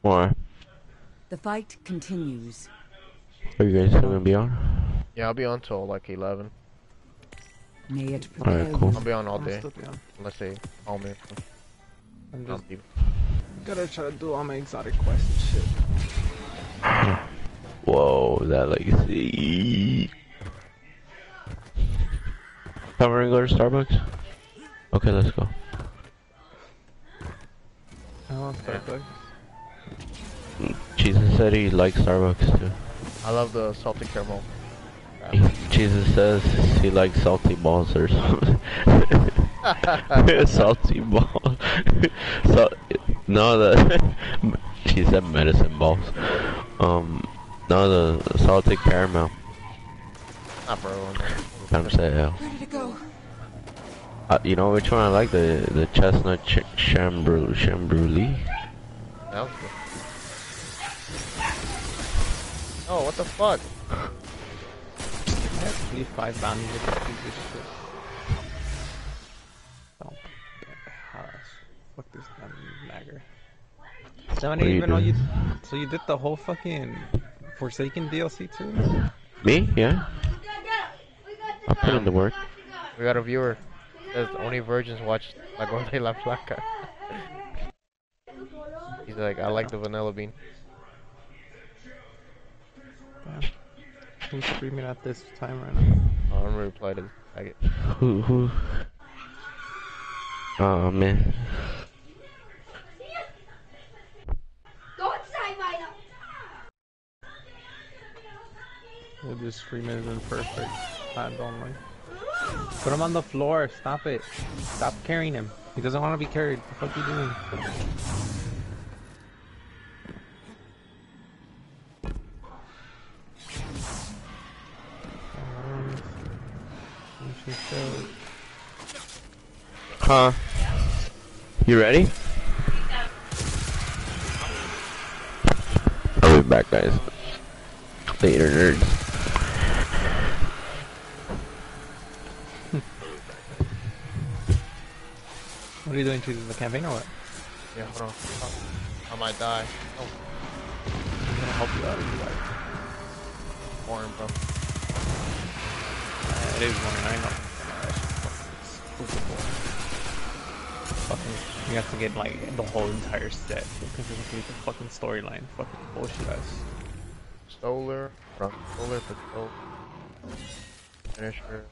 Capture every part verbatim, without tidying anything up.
Why? The fight continues. Are you guys still gonna be on? Yeah, I'll be on till like eleven. May it prepare Alright, cool. I'll be on all I'll day. still be on. Unless they call me. I'm I'll just leave. gotta try to do all my exotic quests and shit. Whoa, that legacy. Come and go to Starbucks? Okay, let's go. I want Starbucks. Jesus said he likes Starbucks too. I love the salted caramel. He, Jesus says he likes salty balls or something. Salty balls. So, no, the she said medicine balls. Um, no, the salted caramel. Not for everyone. I'm saying, yeah. Ready to go. Uh, you know which one I like? The the chestnut ch chambrou chambroulis. That was good. Oh, what the fuck? I have to leave five bounties with this piece of shit. Oh, fuck this damn nagger. So I didn't even know you. So you did the whole fucking Forsaken D L C too? Me? Yeah. I put in the work. We got a viewer. Says only virgins watch La Gorda y la Flaca. He's like, I like the vanilla bean. Damn. Who's streaming at this time right now? Oh, I'm gonna reply to this. Who? Who? Oh man. We'll just stream it in perfect hand only. Put him on the floor. Stop it. Stop carrying him. He doesn't want to be carried. What the fuck are you doing? Huh? You ready? I'll be back, guys. Later, nerds. What are you doing? Choosing the campaign or what? Yeah, hold on. Oh, I might die. Oh. I'm gonna help you out if you like. Boring, bro. Uh, it is boring, I know. It's super boring. Fucking, you have to get like the whole entire set because it's like the fucking storyline. Fucking bullshit ass. Stoler, from Stoler, Patrol, Finisher,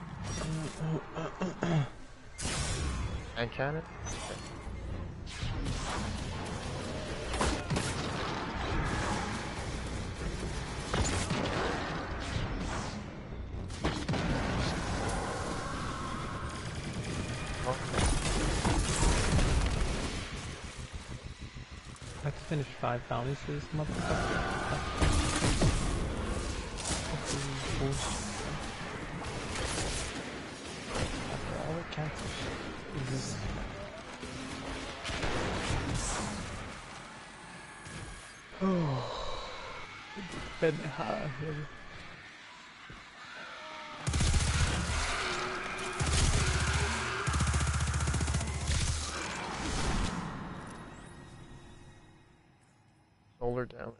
and Cannon. Okay. I have to finish five bounties for this motherfucker. After all the cancel shit is oh, Benha here. Solar damage.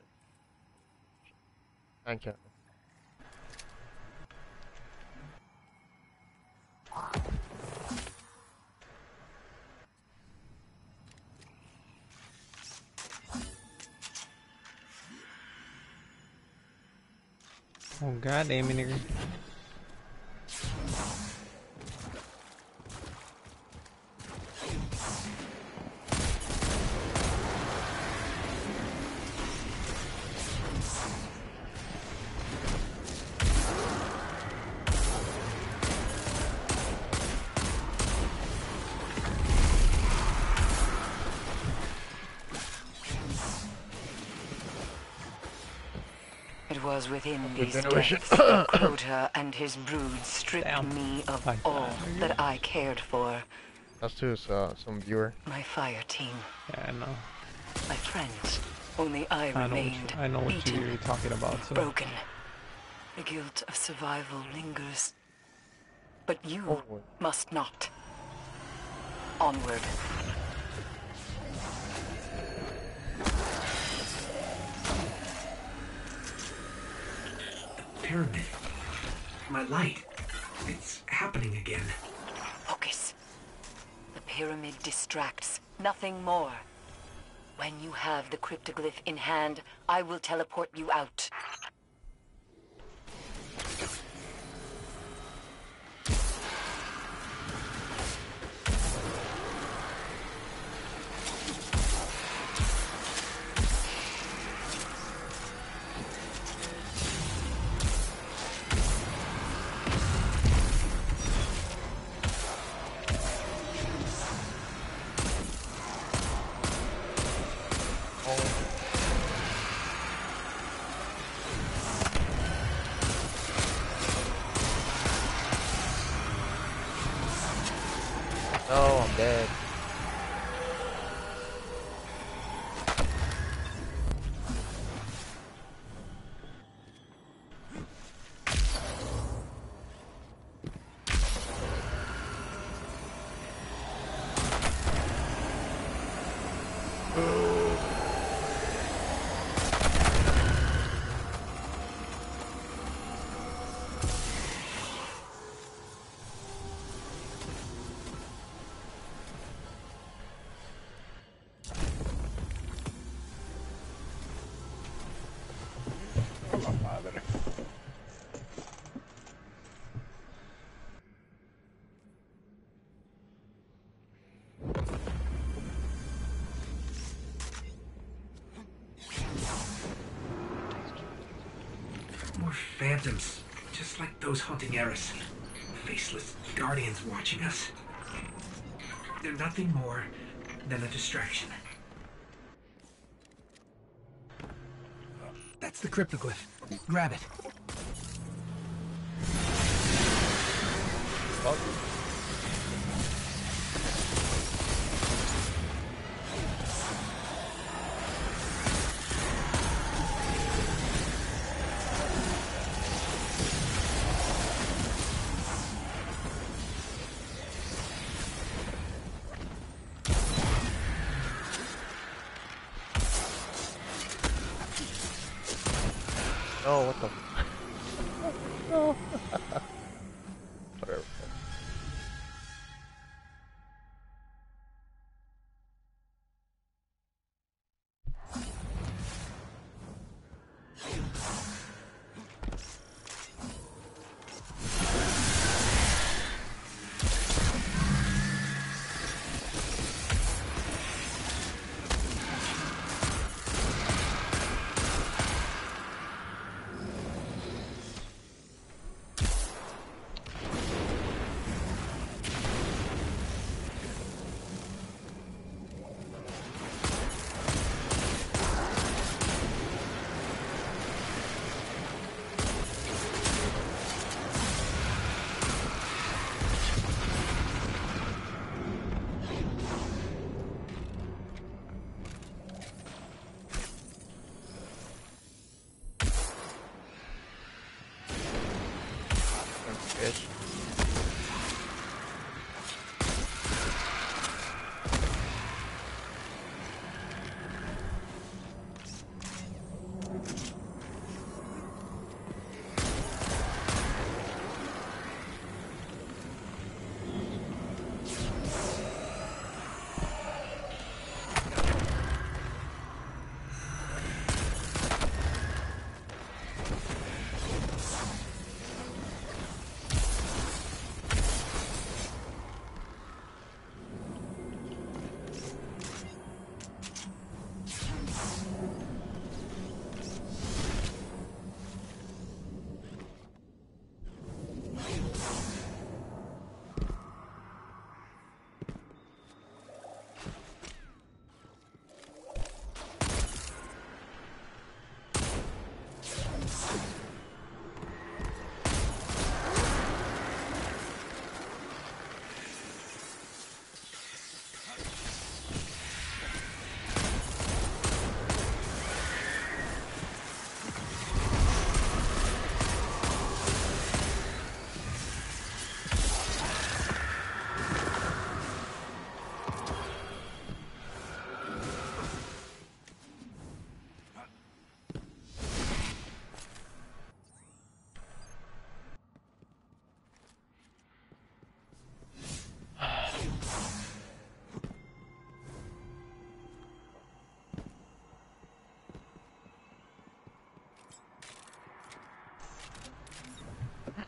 And Cannon. Oh god damn it, nigga. It was within these generation. depths that Crota and his brood stripped Damn. me of Like all that. that I cared for. That's too, uh, some viewer. My fire team, Yeah, I know. my friends. Only I I know what remained you, I know what beaten, you're talking about. So. broken. The guilt of survival lingers. But you Onward. must not. Onward. pyramid. My light. It's happening again. Focus. The pyramid distracts, nothing more. When you have the cryptoglyph in hand, I will teleport you out. No, I'm dead. More phantoms, just like those haunting Eris. Faceless guardians watching us. They're nothing more than a distraction. That's the cryptoglyph. Grab it. Oh. Oh, what the? No. Whatever.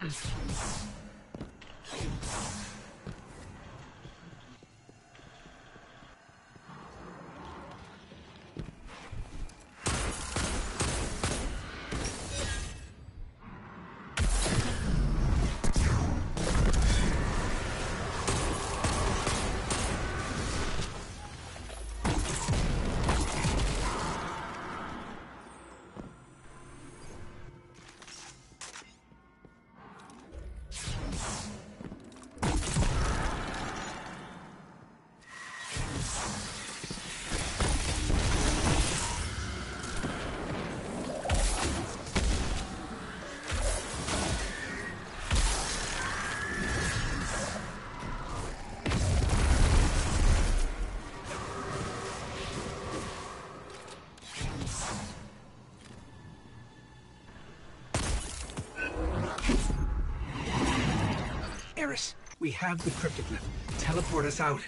Eris, we have the cryptoglyph. Teleport us out.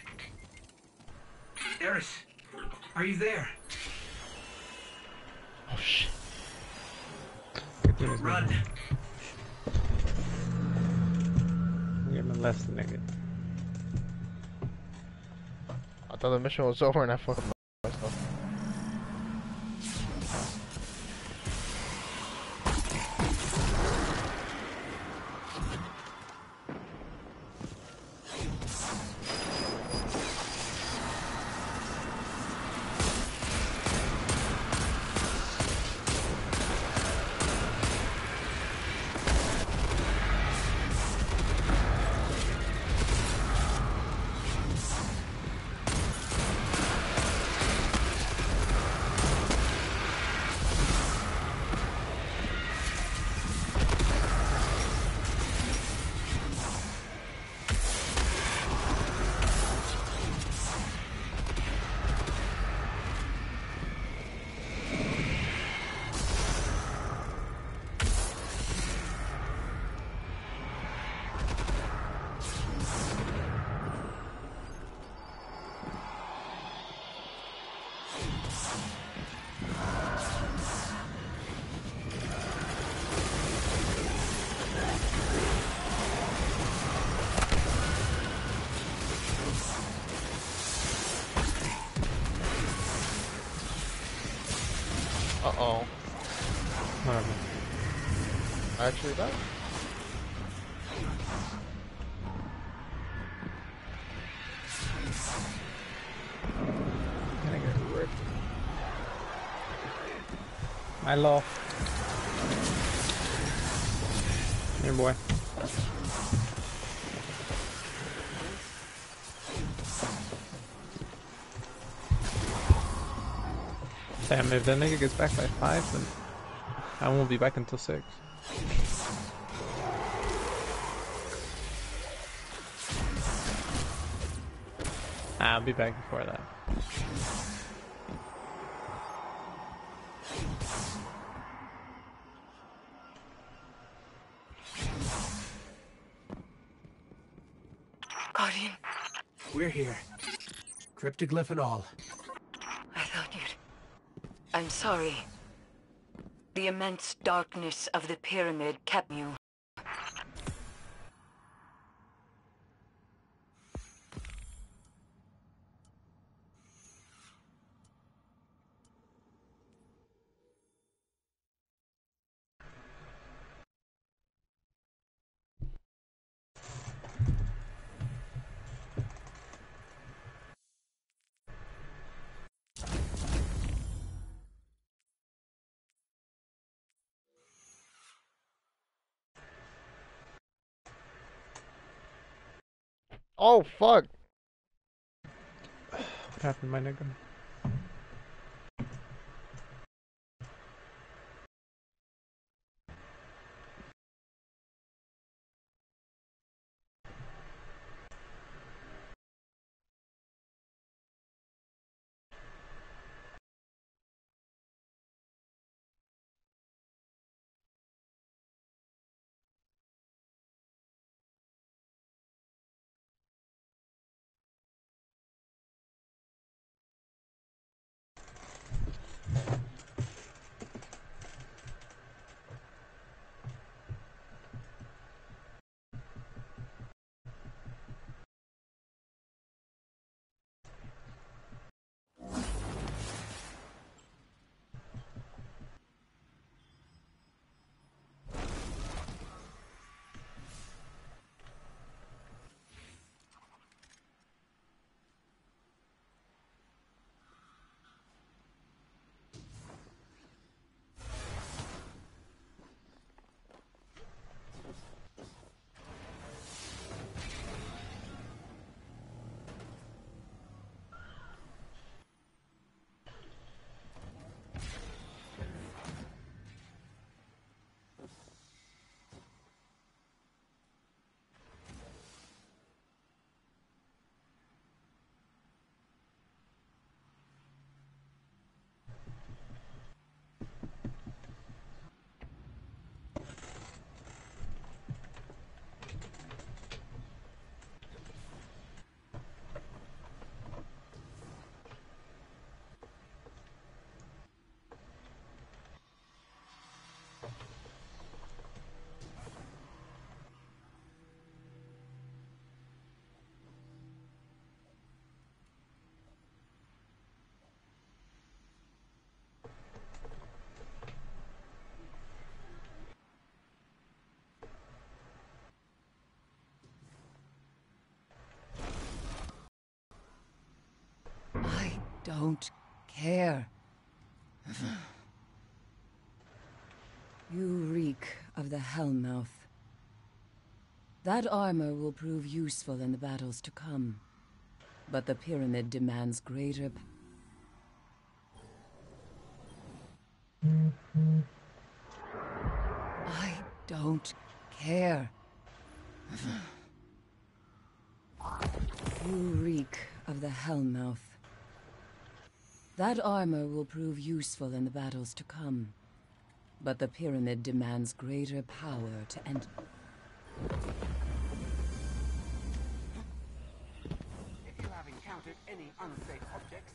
Eris, are you there? Oh shit. Run. Get molested, nigga. I thought the mission was over and I fucking myself. Uh-oh. Whatever. I actually died. Gonna get ripped. Milo. Here, boy. Damn, if that nigga gets back by five, then I won't be back until six. I'll be back before that. Guardian, We're here. Cryptoglyph and all. I thought you'd... I'm sorry. The immense darkness of the pyramid kept you. Oh, fuck! What happened, my nigga? don't care. You reek of the Hellmouth. That armor will prove useful in the battles to come. But the Pyramid demands greater... I don't care. You reek of the Hellmouth. That armor will prove useful in the battles to come. But the Pyramid demands greater power to end... If you have encountered any unsafe objects,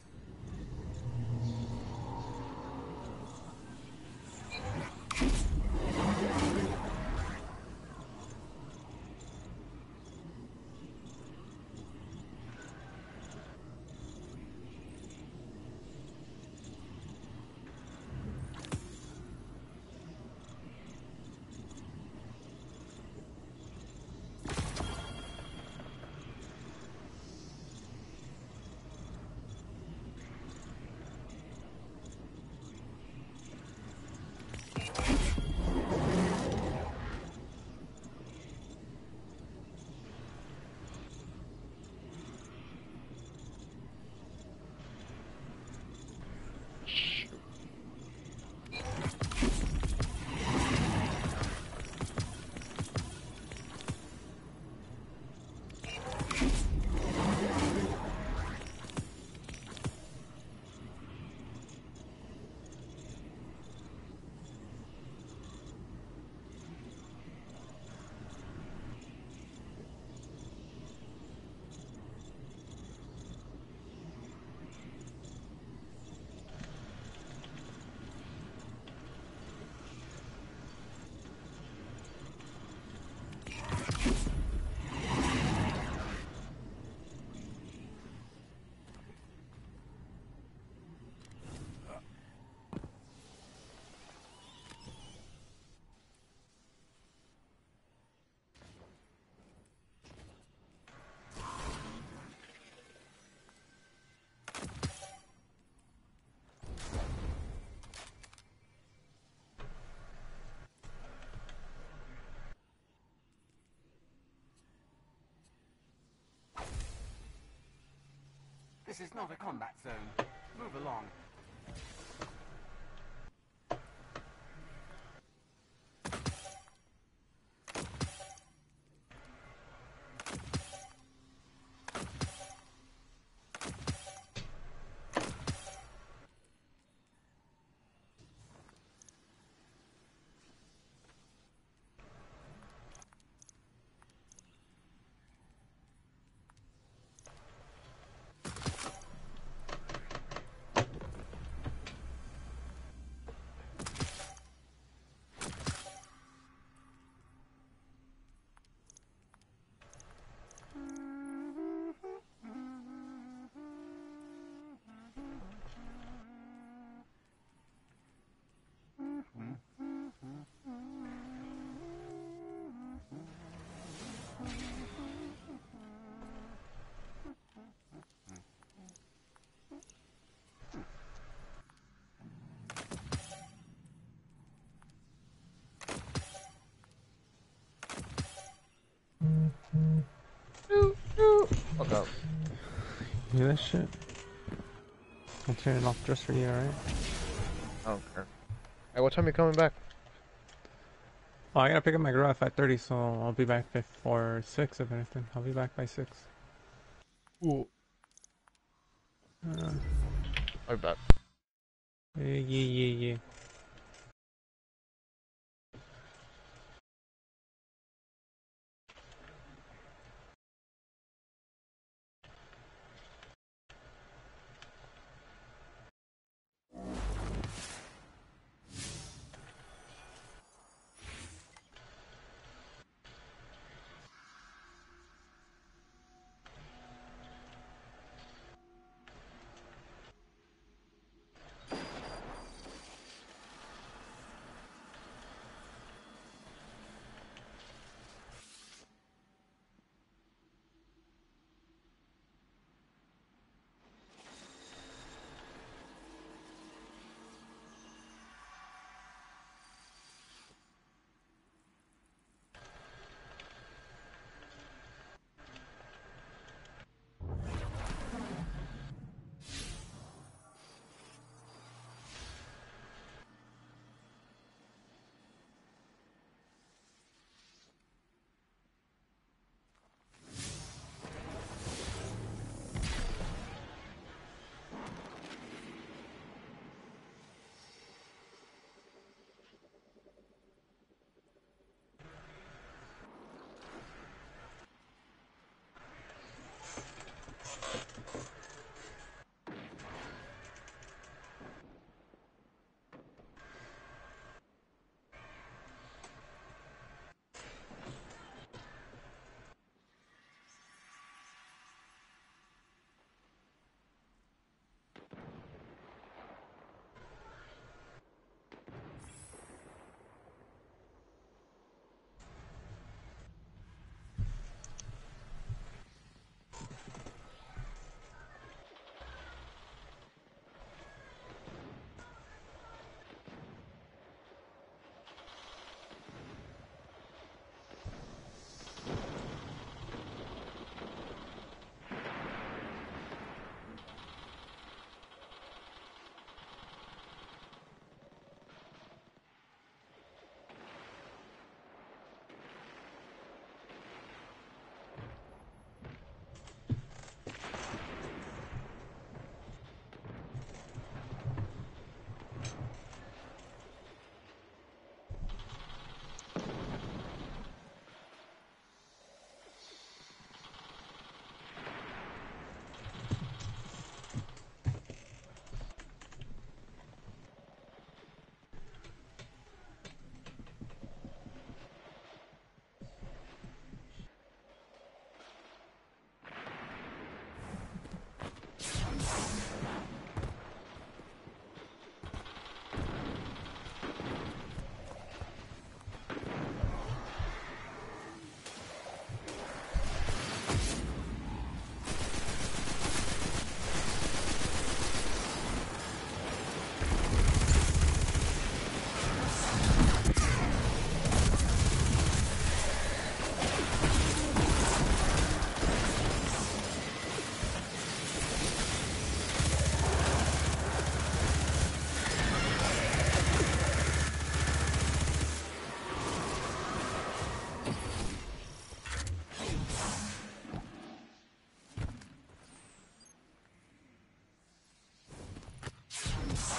this is not a combat zone. Move along. Fuck up. You hear that shit? I'll turn it off just for you, alright? I don't care. Hey, what time are you coming back? Oh, I gotta pick up my girl at five thirty, so I'll be back before six if anything. I'll be back by six. Ooh. Uh, I'll be back. yeah, yeah, yeah, yeah.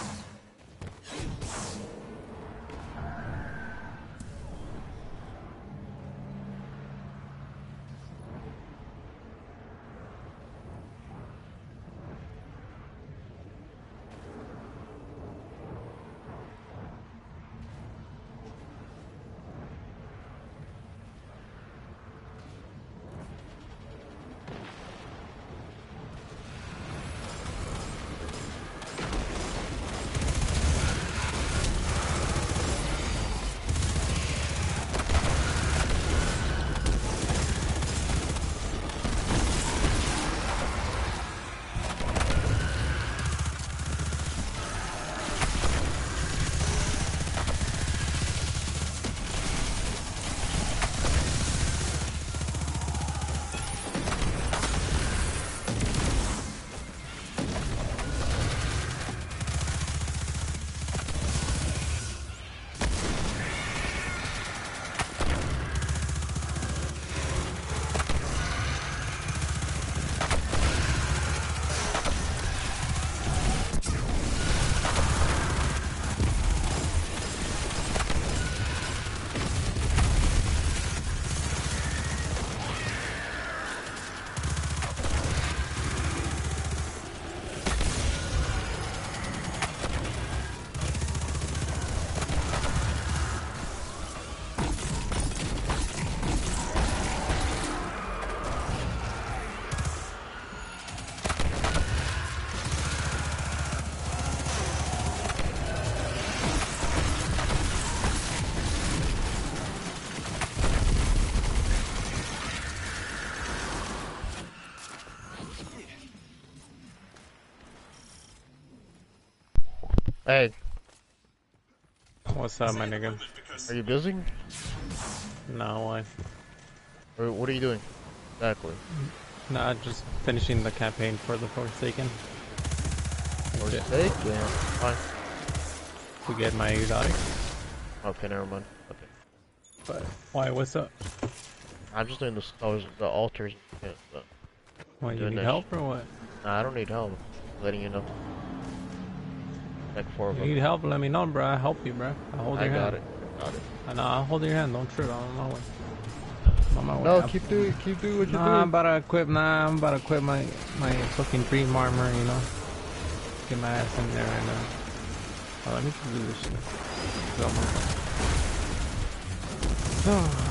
Hey, What's up, my nigga? are you busy? No, why? Or what are you doing? Exactly. Nah, just finishing the campaign for the Forsaken. Or That's it. steak? Yeah. Fine. To get my exotic. Okay, never mind. Okay. But why? What's up? I'm just doing the stars, the altars. Yeah, so. Why, you Doing need that help shit. or what? Nah, I don't need help. Letting you know. Like four of You them. need help? Let me know, bro. I'll help you, bro. I'll hold I your got hand. it. Got it. I know. I'll hold your hand. Don't trip. I'm on my way. I'm on my way. No, I'll- keep doing, keep doing what you're Nah, I'm doing. about to equip. Nah, I'm about to equip my my fucking dream armor. You know, get my ass in there right now. Oh, let me just do this shit. Oh.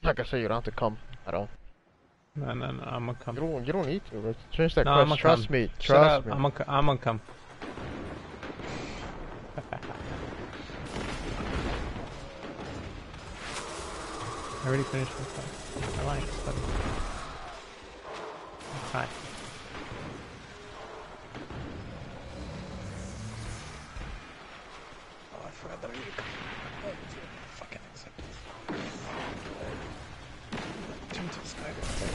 Like I said, you don't have to come at all. No, no, no. I'm gonna come. You don't. You don't need to. Let's change that No, I'm quest. gonna Trust come. me. Shut Trust up. me. I'm gonna. I'm gonna come. I already finished my quest. I like study. Hi. Oh, I forgot that I need to come. Oh, fucking accept it. Turn to the sky.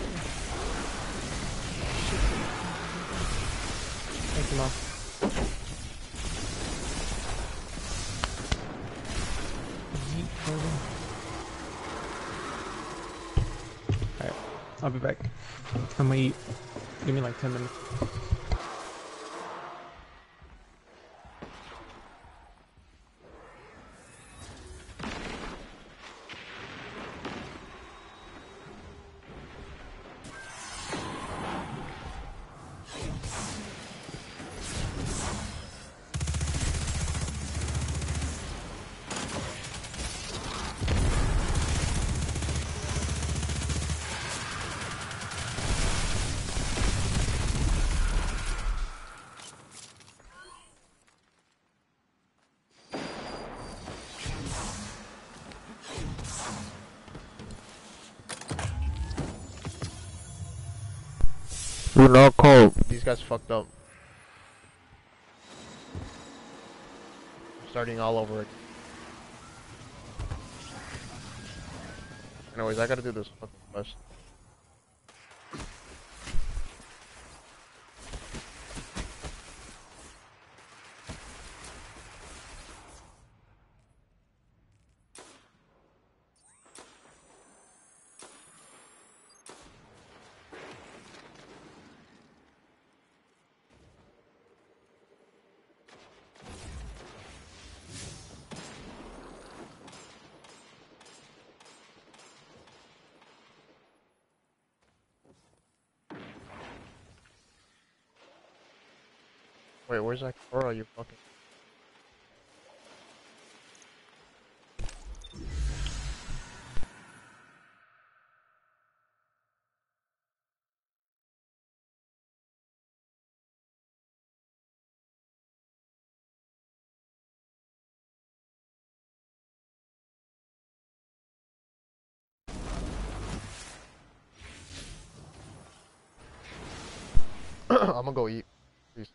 Thank you, Mom. Alright, I'll be back. I'm gonna eat. Give me like ten minutes. You're not cold. These guys fucked up. Starting all over again. Anyways, I gotta do this fucking quest. Wait, where's that Cora, you fucking... I'm gonna go eat. Please.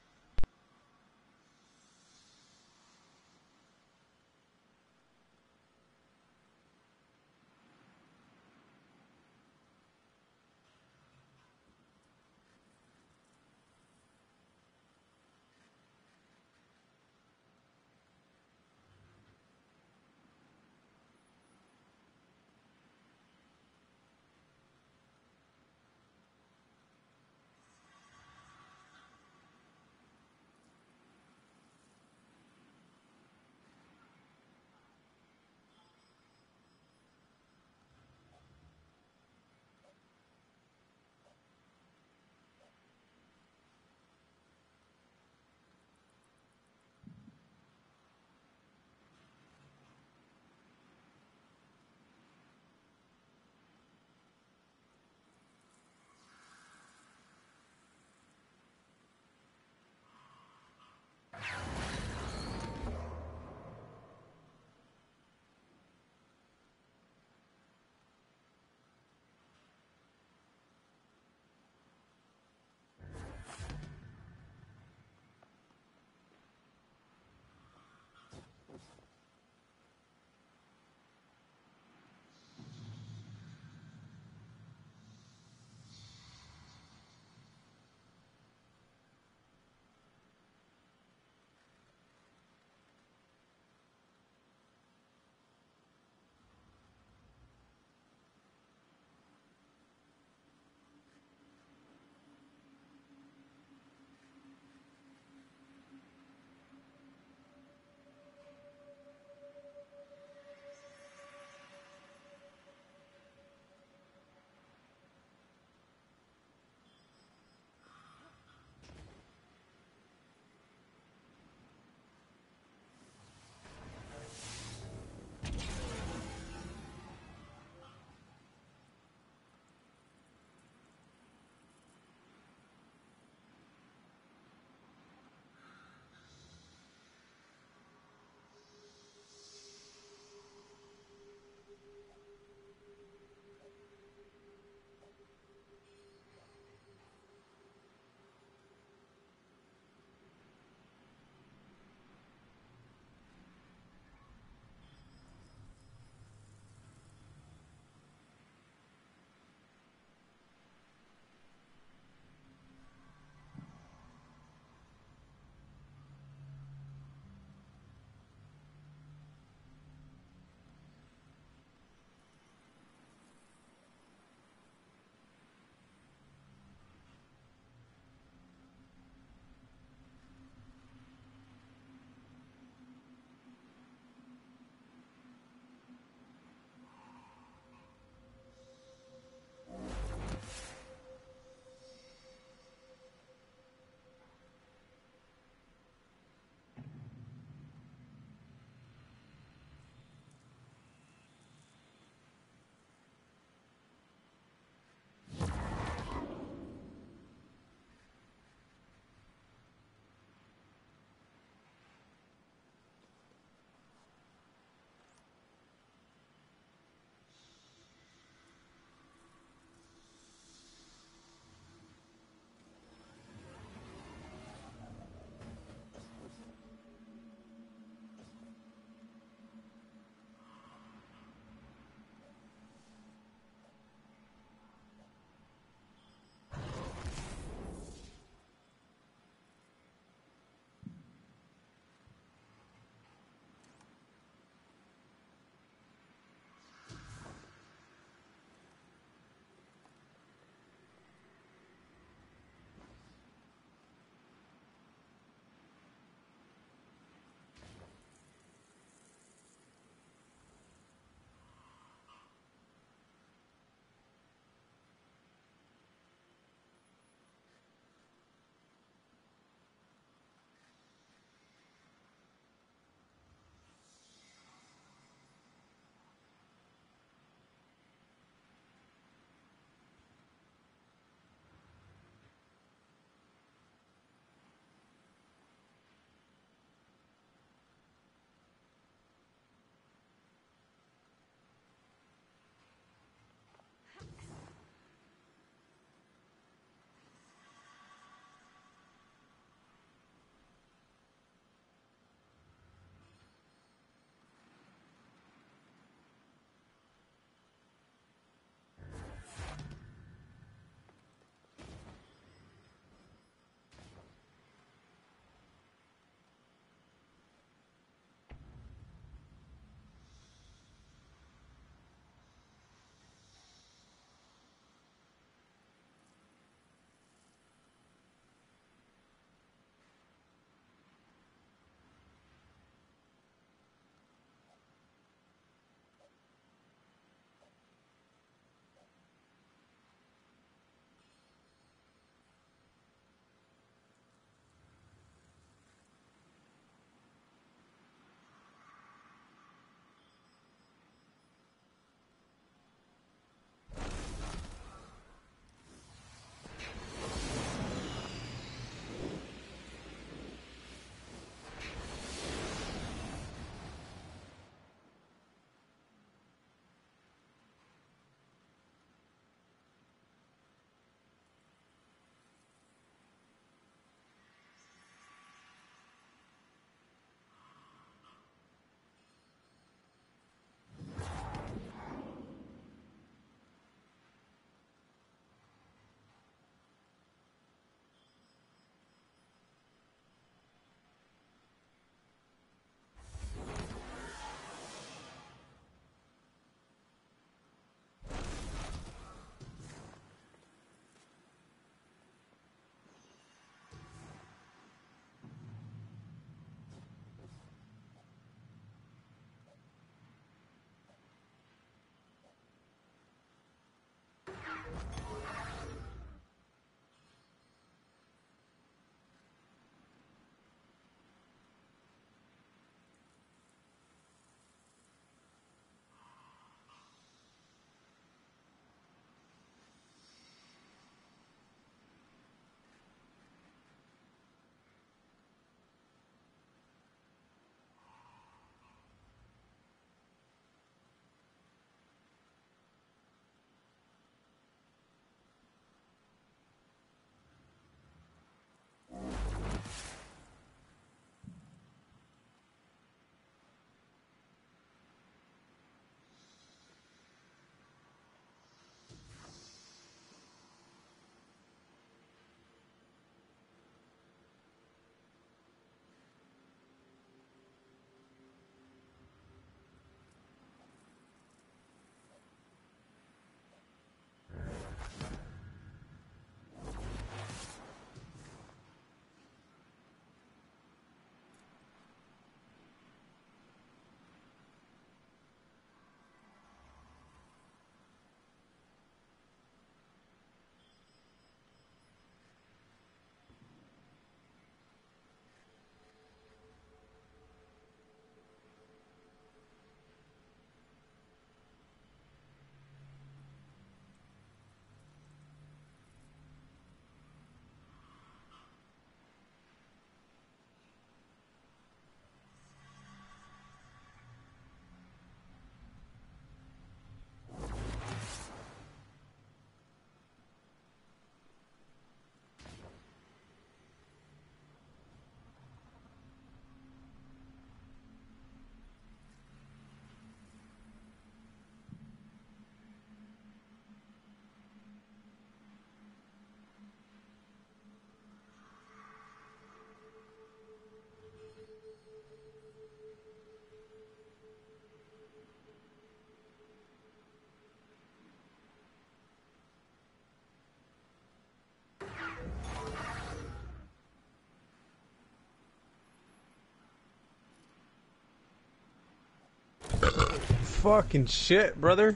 Fucking shit, brother.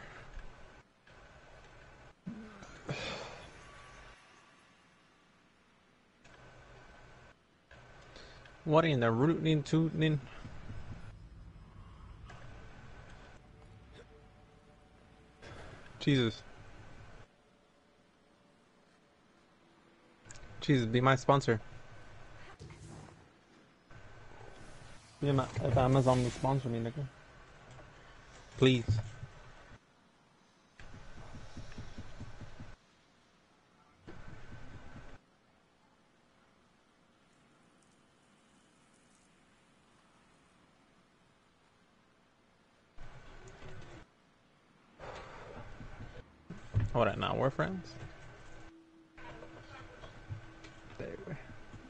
What in the rootin' tootin'? Jesus. Jesus, be my sponsor. Be my, if Amazon will sponsor me, nigga. Please. Alright, now we're friends. There we go.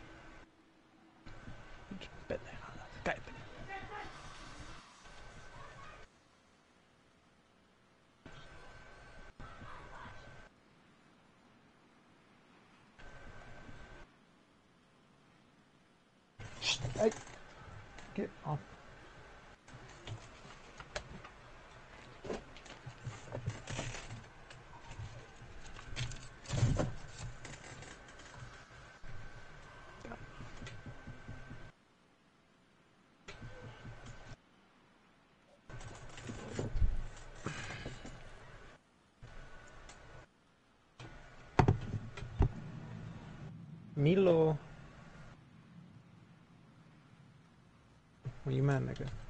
Cállate. Shh, hey. Get off. Milo. What you mad, nigga?